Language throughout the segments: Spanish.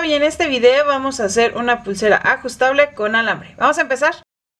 y en este video vamos a hacer una pulsera ajustable con alambre. Vamos a empezar.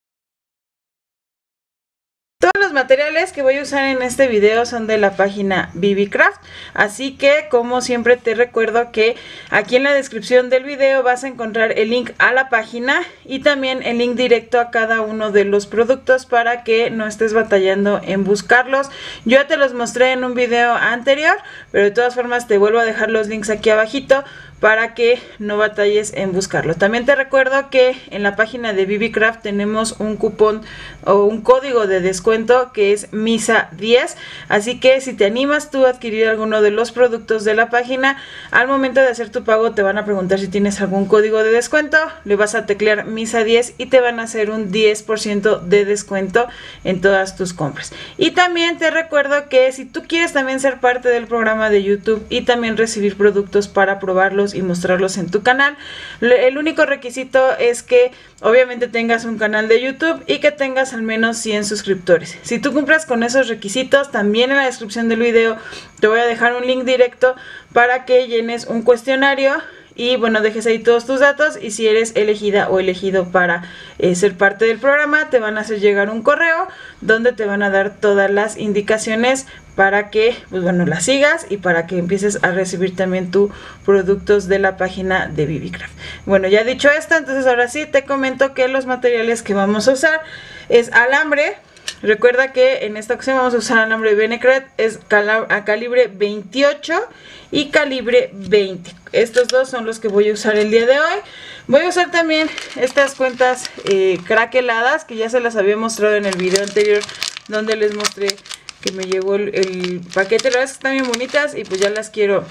Todos los materiales que voy a usar en este video son de la página BB Craft, así que como siempre te recuerdo que aquí en la descripción del video vas a encontrar el link a la página y también el link directo a cada uno de los productos para que no estés batallando en buscarlos. Yo ya te los mostré en un video anterior, pero de todas formas te vuelvo a dejar los links aquí abajito para que no batalles en buscarlo. También te recuerdo que en la página de BB Craft tenemos un cupón o un código de descuento que es MISA10, así que si te animas tú a adquirir alguno de los productos de la página, al momento de hacer tu pago te van a preguntar si tienes algún código de descuento, le vas a teclear MISA10 y te van a hacer un 10% de descuento en todas tus compras. Y también te recuerdo que si tú quieres también ser parte del programa de YouTube y también recibir productos para probarlos y mostrarlos en tu canal, el único requisito es que obviamente tengas un canal de YouTube y que tengas al menos 100 suscriptores. Si tú cumples con esos requisitos, también en la descripción del video te voy a dejar un link directo para que llenes un cuestionario y bueno, dejes ahí todos tus datos, y si eres elegida o elegido para ser parte del programa, te van a hacer llegar un correo donde te van a dar todas las indicaciones para que pues bueno, las sigas y para que empieces a recibir también tus productos de la página de BB Craft. Bueno, ya dicho esto, entonces ahora sí te comento que los materiales que vamos a usar es alambre. Recuerda que en esta ocasión vamos a usar alambre Benecred, es a calibre 28 y calibre 20. Estos dos son los que voy a usar el día de hoy. Voy a usar también estas cuentas craqueladas que ya se las había mostrado en el video anterior, donde les mostré que me llegó el paquete. La verdad es que están bien bonitas y pues ya las quiero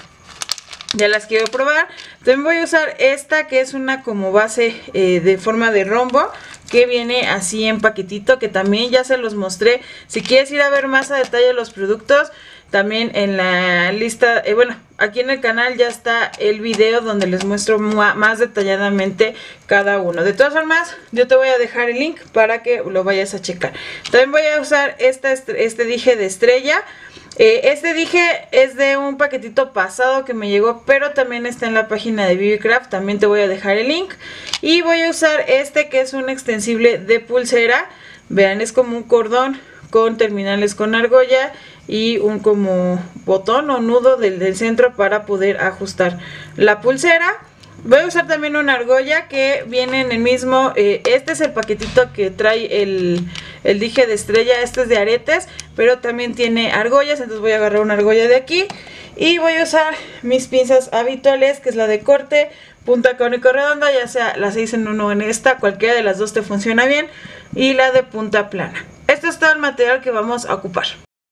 probar. También voy a usar esta que es una como base de forma de rombo, que viene así en paquetito, que también ya se los mostré. Si quieres ir a ver más a detalle los productos, también en la lista, bueno, aquí en el canal ya está el video donde les muestro más detalladamente cada uno. De todas formas, yo te voy a dejar el link para que lo vayas a checar. También voy a usar este dije de estrella. Este dije es de un paquetito pasado que me llegó, pero también está en la página de BB Craft, también te voy a dejar el link. Y voy a usar este que es un extensible de pulsera. Vean, es como un cordón con terminales con argolla y un como botón o nudo del centro para poder ajustar la pulsera. Voy a usar también una argolla que viene en el mismo, este es el paquetito que trae el dije de estrella, este es de aretes, pero también tiene argollas, entonces voy a agarrar una argolla de aquí y voy a usar mis pinzas habituales, que es la de corte, punta cónico redonda, ya sea la 6 en 1 o en esta, cualquiera de las dos te funciona bien, y la de punta plana. Esto es todo el material que vamos a ocupar.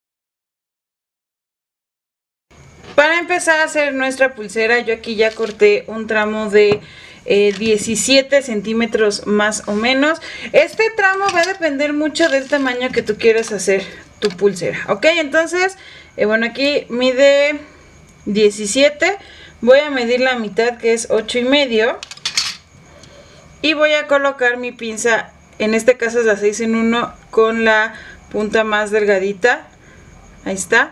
Para empezar a hacer nuestra pulsera, yo aquí ya corté un tramo de 17 centímetros más o menos. Este tramo va a depender mucho del tamaño que tú quieras hacer tu pulsera, ¿ok? Entonces, bueno, aquí mide 17, voy a medir la mitad, que es 8,5, y voy a colocar mi pinza, en este caso es la 6 en 1, con la punta más delgadita, ahí está.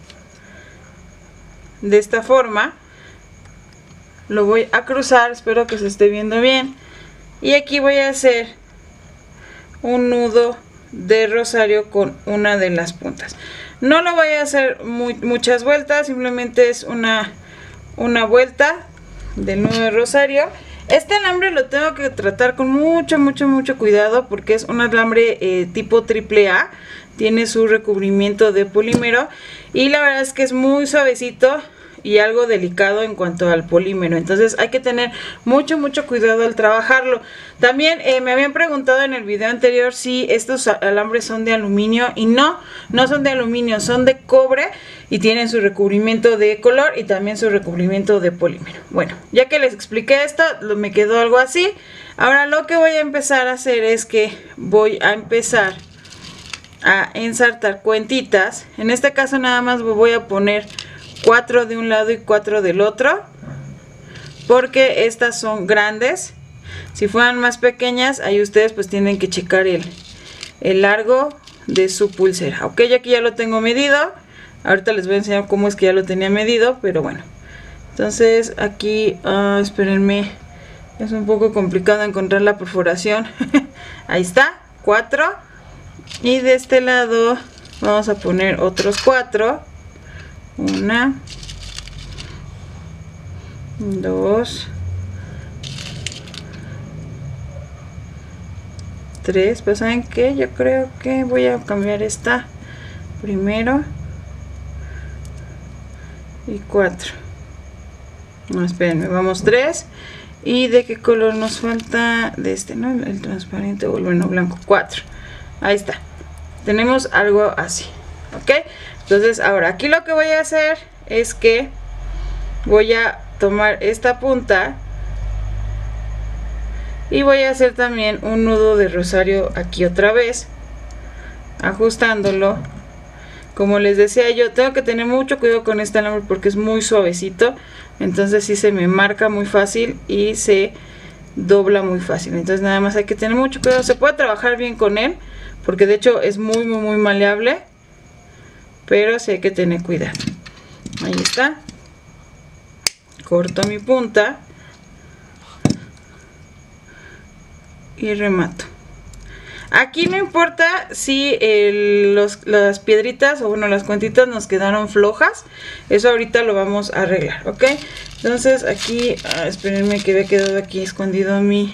De esta forma lo voy a cruzar, espero que se esté viendo bien, y aquí voy a hacer un nudo de rosario con una de las puntas. No lo voy a hacer muchas vueltas, simplemente es una vuelta del nudo de rosario. Este alambre lo tengo que tratar con mucho cuidado porque es un alambre tipo AAA, tiene su recubrimiento de polímero y la verdad es que es muy suavecito y algo delicado en cuanto al polímero, entonces hay que tener mucho cuidado al trabajarlo. También me habían preguntado en el video anterior si estos alambres son de aluminio, y no son de aluminio, son de cobre y tienen su recubrimiento de color y también su recubrimiento de polímero. Bueno, ya que les expliqué esto, me quedó algo así. Ahora lo que voy a empezar a hacer es que voy a empezar a ensartar cuentitas. En este caso nada más voy a poner 4 de un lado y 4 del otro, porque estas son grandes. Si fueran más pequeñas, ahí ustedes pues tienen que checar el largo de su pulsera. Ok, yo aquí ya lo tengo medido. Ahorita les voy a enseñar cómo es que ya lo tenía medido, pero bueno, Entonces aquí, espérenme, es un poco complicado encontrar la perforación. Ahí está, 4. Y de este lado vamos a poner otros 4. 1, 2, 3. Pues saben que yo creo que voy a cambiar esta primero. Y 4. No, espérenme, vamos 3. ¿Y de qué color nos falta? De este, ¿no? El transparente o el bueno blanco. 4. Ahí está. Tenemos algo así. ¿Ok? Entonces ahora aquí lo que voy a hacer es que voy a tomar esta punta y voy a hacer también un nudo de rosario aquí otra vez, ajustándolo. Como les decía, yo tengo que tener mucho cuidado con este alambre porque es muy suavecito, entonces sí se me marca muy fácil y se dobla muy fácil. Entonces nada más hay que tener mucho cuidado. Se puede trabajar bien con él porque de hecho es muy maleable, pero sí hay que tener cuidado. Ahí está. Corto mi punta y remato. Aquí no importa si las piedritas o bueno las cuentitas nos quedaron flojas, eso ahorita lo vamos a arreglar, ¿ok? Entonces aquí, espérenme que había quedado aquí escondido mi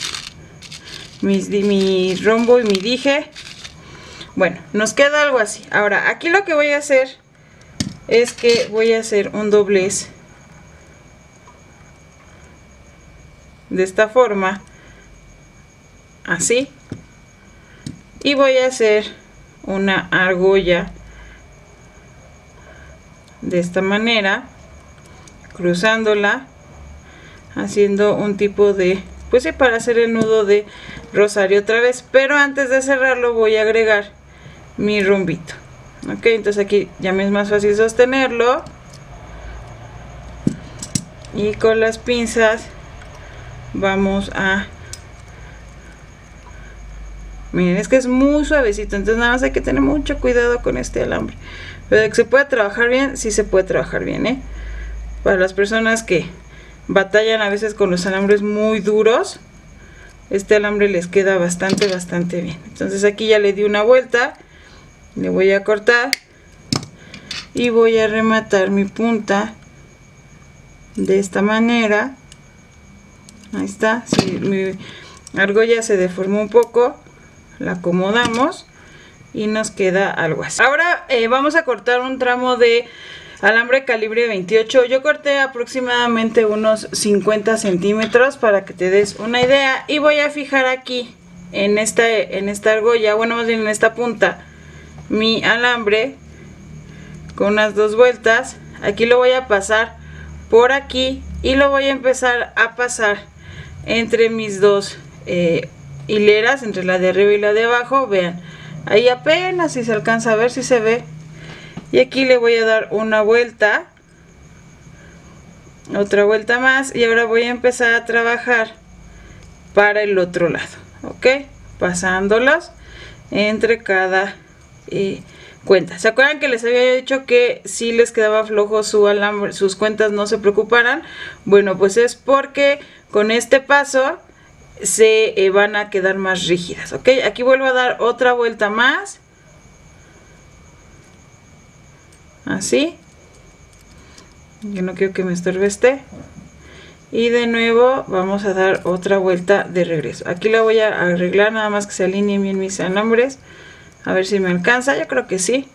rombo y mi dije. Bueno, nos queda algo así. Ahora aquí lo que voy a hacer es que voy a hacer un doblez de esta forma, así. Y voy a hacer una argolla de esta manera, cruzándola, haciendo un tipo de, pues sí, para hacer el nudo de rosario otra vez. Pero antes de cerrarlo voy a agregar mi rombito. Ok, entonces aquí ya me es más fácil sostenerlo. Y con las pinzas vamos a... Miren, es que es muy suavecito, entonces nada más hay que tener mucho cuidado con este alambre. Pero de que se puede trabajar bien, sí se puede trabajar bien, ¿eh? Para las personas que batallan a veces con los alambres muy duros, este alambre les queda bastante bien. Entonces aquí ya le di una vuelta, le voy a cortar y voy a rematar mi punta de esta manera. Ahí está. Si mi argolla se deformó un poco, la acomodamos y nos queda algo así. Ahora vamos a cortar un tramo de alambre calibre 28. Yo corté aproximadamente unos 50 centímetros para que te des una idea. Y voy a fijar aquí en esta argolla, bueno, más bien en esta punta, mi alambre con unas 2 vueltas. Aquí lo voy a pasar por aquí y lo voy a empezar a pasar entre mis dos hileras, entre la de arriba y la de abajo. Vean, ahí apenas si se alcanza a ver, si se ve. Y aquí le voy a dar una vuelta, otra vuelta más, y ahora voy a empezar a trabajar para el otro lado, ok, pasándolas entre cada cuenta. ¿Se acuerdan que les había dicho que si les quedaba flojo su alambre, sus cuentas, no se preocuparan? Bueno, pues es porque con este paso se van a quedar más rígidas, ok. Aquí vuelvo a dar otra vuelta más, así. Yo no quiero que me estorbe este. Y de nuevo vamos a dar otra vuelta de regreso. Aquí la voy a arreglar, nada más que se alineen bien mis alambres. A ver si me alcanza, yo creo que sí.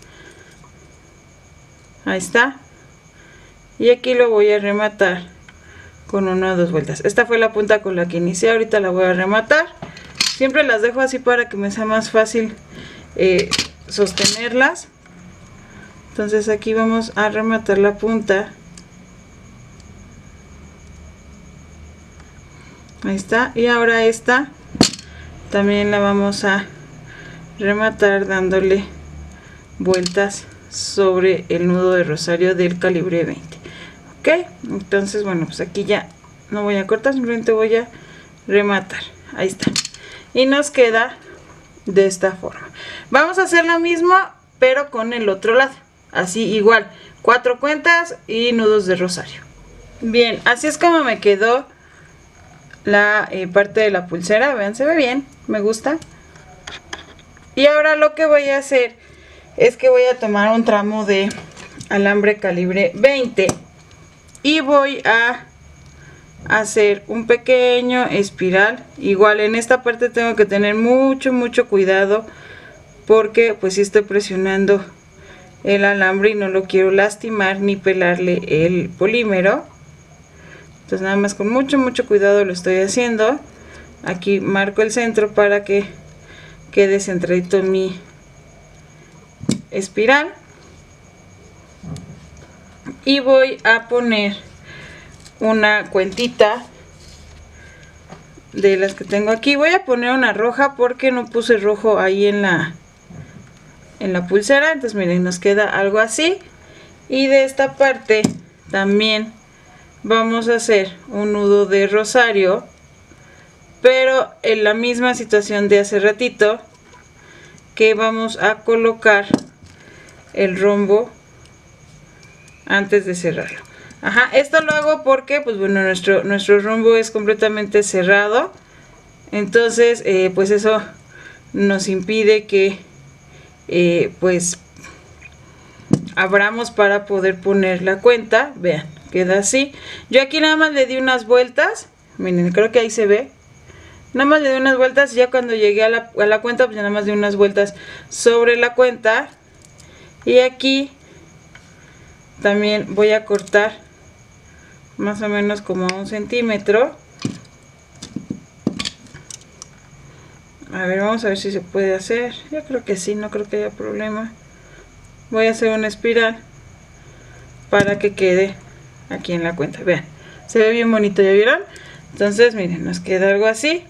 Ahí está. Y aquí lo voy a rematar con 1 o 2 vueltas. Esta fue la punta con la que inicié, ahorita la voy a rematar. Siempre las dejo así para que me sea más fácil sostenerlas. Entonces aquí vamos a rematar la punta. Ahí está. Y ahora esta también la vamos a rematar dándole vueltas sobre el nudo de rosario del calibre 20. Ok, entonces bueno, pues aquí ya no voy a cortar, simplemente voy a rematar. Ahí está. Y nos queda de esta forma. Vamos a hacer lo mismo pero con el otro lado. Así igual, 4 cuentas y nudos de rosario. Bien, así es como me quedó la parte de la pulsera. Vean, se ve bien, me gusta. Y ahora lo que voy a hacer es que voy a tomar un tramo de alambre calibre 20 y voy a hacer un pequeño espiral. Igual en esta parte tengo que tener mucho cuidado, porque pues si estoy presionando el alambre y no lo quiero lastimar ni pelarle el polímero. Entonces nada más con mucho cuidado lo estoy haciendo. Aquí marco el centro para que quede centradito mi espiral. Y voy a poner una cuentita de las que tengo aquí. Voy a poner una roja porque no puse rojo ahí en la pulsera. Entonces miren, nos queda algo así. Y de esta parte también vamos a hacer un nudo de rosario, pero en la misma situación de hace ratito, que vamos a colocar el rombo antes de cerrarlo. Ajá, esto lo hago porque pues bueno, nuestro rombo es completamente cerrado. Entonces pues eso nos impide que pues abramos para poder poner la cuenta. Vean, queda así. Yo aquí nada más le di unas vueltas. Miren, creo que ahí se ve. Nada más le di unas vueltas. Ya cuando llegué a la cuenta, pues ya nada más di unas vueltas sobre la cuenta. Y aquí también voy a cortar más o menos como a 1 centímetro. A ver, vamos a ver si se puede hacer. Yo creo que sí, no creo que haya problema. Voy a hacer una espiral para que quede aquí en la cuenta. Vean, se ve bien bonito, ¿ya vieron? Entonces miren, nos queda algo así.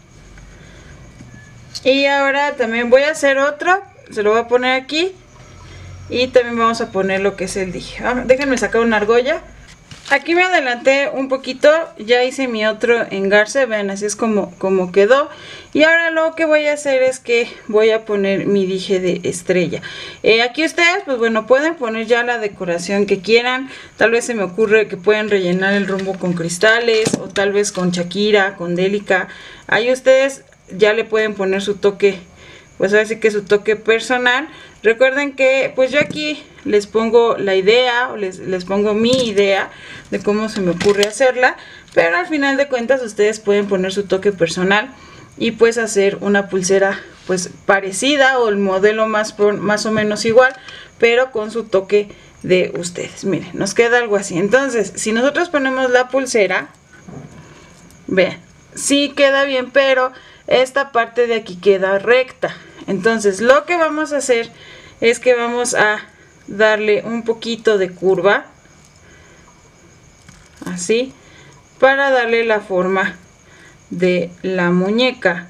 Y ahora también voy a hacer otro. Se lo voy a poner aquí. Y también vamos a poner lo que es el dije. Déjenme sacar una argolla. Aquí me adelanté un poquito, ya hice mi otro engarce, vean, así es como quedó. Y ahora lo que voy a hacer es que voy a poner mi dije de estrella. Aquí ustedes, pues bueno, pueden poner ya la decoración que quieran. Tal vez se me ocurre que pueden rellenar el rombo con cristales, o tal vez con Shakira, con Delica. Ahí ustedes ya le pueden poner su toque, pues ahora sí que su toque personal. Recuerden que pues yo aquí les pongo la idea, o les pongo mi idea de cómo se me ocurre hacerla, pero al final de cuentas ustedes pueden poner su toque personal y pues hacer una pulsera pues parecida, o el modelo más o menos igual, pero con su toque de ustedes. Miren, nos queda algo así. Entonces si nosotros ponemos la pulsera, vean, sí queda bien, pero esta parte de aquí queda recta. Entonces lo que vamos a hacer es que vamos a darle un poquito de curva, así, para darle la forma de la muñeca.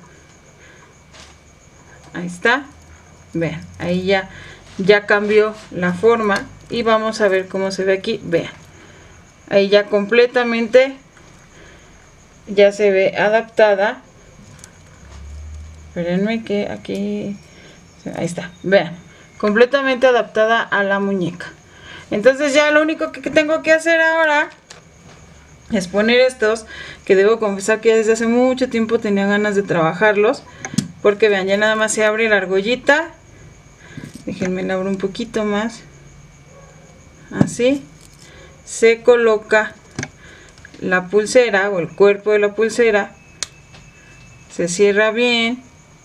Ahí está, vean, ahí ya cambió la forma. Y vamos a ver cómo se ve aquí, vean, ahí ya completamente ya se ve adaptada. Espérenme que aquí, ahí está, vean, completamente adaptada a la muñeca. Entonces ya lo único que tengo que hacer ahora es poner estos, que debo confesar que desde hace mucho tiempo tenía ganas de trabajarlos, porque vean, ya nada más se abre la argollita. Déjenme la abro un poquito más, así se coloca la pulsera o el cuerpo de la pulsera, se cierra bien.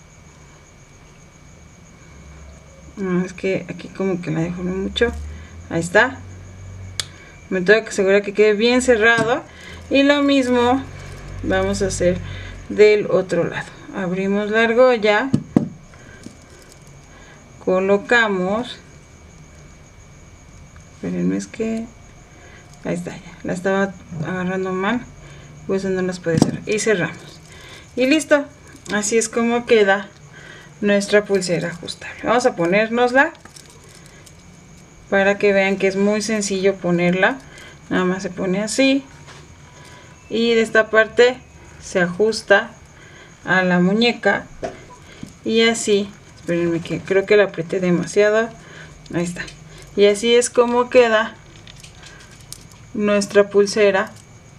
No, es que aquí como que la dejo mucho. Ahí está. Me tengo que asegurar que quede bien cerrado. Y lo mismo vamos a hacer del otro lado. Abrimos la argolla, colocamos. Espérenme, es que ahí está, ya la estaba agarrando mal, pues no las puede cerrar. Y cerramos. Y listo. Así es como queda nuestra pulsera ajustable. Vamos a ponérnosla para que vean que es muy sencillo ponerla. Nada más se pone así y de esta parte se ajusta a la muñeca y así. Espérenme que creo que la apreté demasiado. Ahí está. Y así es como queda nuestra pulsera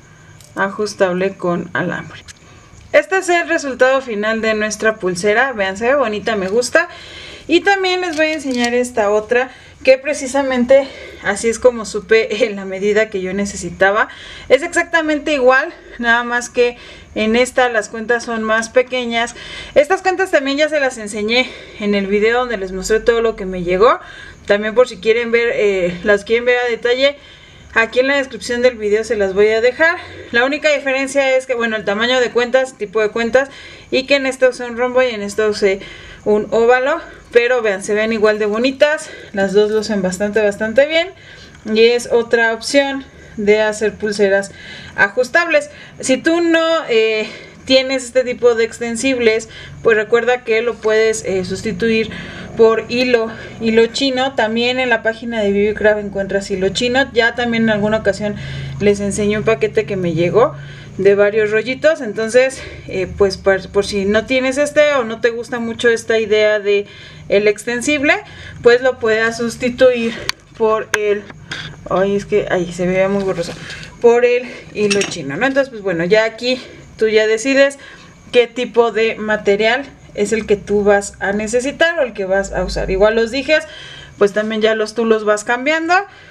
ajustable con alambre. Este es el resultado final de nuestra pulsera. Vean, se ve bonita, me gusta. Y también les voy a enseñar esta otra, que precisamente así es como supe en la medida que yo necesitaba. Es exactamente igual, nada más que en esta las cuentas son más pequeñas. Estas cuentas también ya se las enseñé en el video donde les mostré todo lo que me llegó. También por si quieren ver, las quieren ver a detalle, aquí en la descripción del video se las voy a dejar. La única diferencia es que, bueno, el tamaño de cuentas, tipo de cuentas, y que en esta usé un rombo y en esta usé un óvalo. Pero vean, se ven igual de bonitas. Las dos lucen bastante bien. Y es otra opción de hacer pulseras ajustables. Si tú no tienes este tipo de extensibles, pues recuerda que lo puedes sustituir por hilo chino. También en la página de BB Craft encuentras hilo chino. Ya también en alguna ocasión les enseñé un paquete que me llegó de varios rollitos. Entonces pues por si no tienes este o no te gusta mucho esta idea de el extensible, pues lo puedas sustituir por el, ay, es que ahí se ve muy borroso, por el hilo chino, ¿no? Entonces pues bueno, ya aquí tú ya decides qué tipo de material es el que tú vas a necesitar o el que vas a usar. Igual los dijes, pues también ya tú los vas cambiando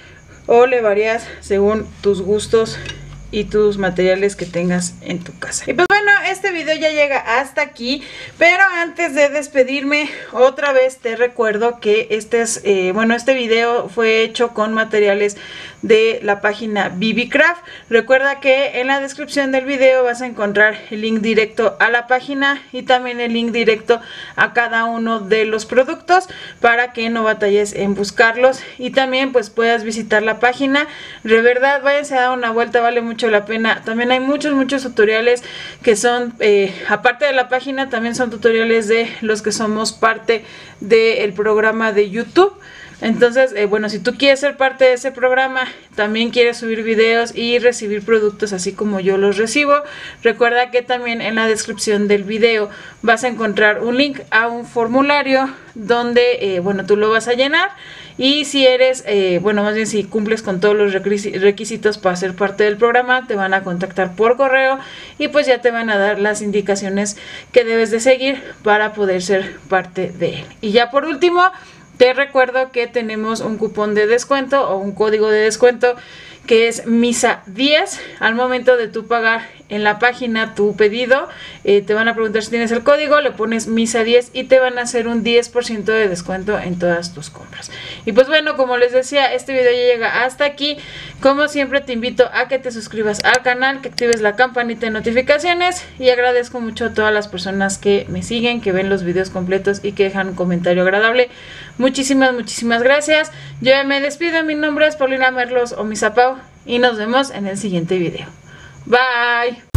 o le varías según tus gustos y tus materiales que tengas en tu casa. Y pues bueno, este video ya llega hasta aquí, pero antes de despedirme, otra vez te recuerdo que este video fue hecho con materiales de la página BB Craft. Recuerda que en la descripción del video vas a encontrar el link directo a la página y también el link directo a cada uno de los productos para que no batalles en buscarlos y también pues puedas visitar la página. De verdad, váyanse a dar una vuelta, vale mucho la pena. También hay muchos tutoriales que son, aparte de la página, también son tutoriales de los que somos parte del programa de YouTube. Entonces, bueno, si tú quieres ser parte de ese programa, también quieres subir videos y recibir productos así como yo los recibo, recuerda que también en la descripción del video vas a encontrar un link a un formulario donde, bueno, tú lo vas a llenar. Y si eres, bueno, más bien si cumples con todos los requisitos para ser parte del programa, te van a contactar por correo y pues ya te van a dar las indicaciones que debes de seguir para poder ser parte de él. Y ya por último, te recuerdo que tenemos un cupón de descuento o un código de descuento que es MISA10. Al momento de tú pagar en la página tu pedido, te van a preguntar si tienes el código, le pones MISA10 y te van a hacer un 10% de descuento en todas tus compras. Y pues bueno, como les decía, este video ya llega hasta aquí. Como siempre te invito a que te suscribas al canal, que actives la campanita de notificaciones y agradezco mucho a todas las personas que me siguen, que ven los videos completos y que dejan un comentario agradable. Muchísimas gracias. Yo ya me despido, mi nombre es Paulina Merlos o Misapau y nos vemos en el siguiente video. Bye.